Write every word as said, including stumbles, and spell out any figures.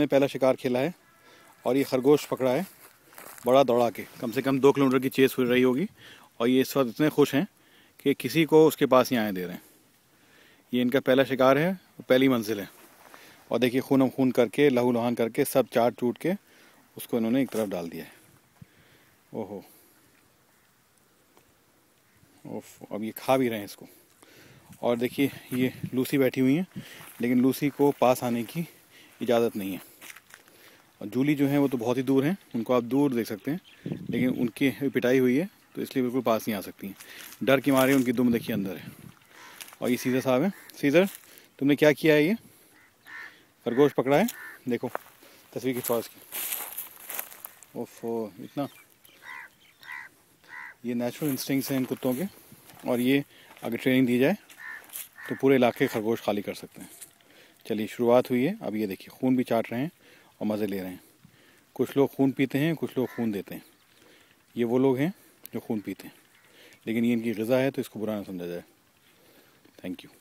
मैंने पहला शिकार खेला है और ये खरगोश पकड़ा है बड़ा दौड़ा के, कम से कम दो किलोमीटर की चेस हो रही होगी। और ये इस वक्त इतने खुश हैं कि किसी को उसके पास ही आने दे रहे हैं। ये इनका पहला शिकार है, पहली मंजिल है। और देखिए खून खून करके, लहू लुहान करके, सब चाट चूट के उसको इन्होंने एक तरफ डाल दिया है। ओहो ओफ, अब ये खा भी रहे हैं इसको। और देखिए ये लूसी बैठी हुई हैं, लेकिन लूसी को पास आने की इजाज़त नहीं है। और जूली जो है वो तो बहुत ही दूर हैं, उनको आप दूर देख सकते हैं, लेकिन उनकी पिटाई हुई है तो इसलिए बिल्कुल पास नहीं आ सकती हैं। डर के मारे उनकी दुम देखिए अंदर है। और ये सीज़र साहब हैं। सीज़र, तुमने क्या किया है? ये खरगोश पकड़ा है, देखो तस्वीर खिंचवाओ इसकी। ओफो, इतना ये नेचुरल इंस्टिंक्ट्स हैं इन कुत्तों के, और ये अगर ट्रेनिंग दी जाए तो पूरे इलाके खरगोश खाली कर सकते हैं। चलिए शुरुआत हुई है, अब ये देखिए खून भी चाट रहे हैं और मज़े ले रहे हैं। कुछ लोग खून पीते हैं, कुछ लोग खून देते हैं। ये वो लोग हैं जो खून पीते हैं, लेकिन ये इनकी ग़िज़ा है तो इसको बुरा ना समझा जाए। Thank you.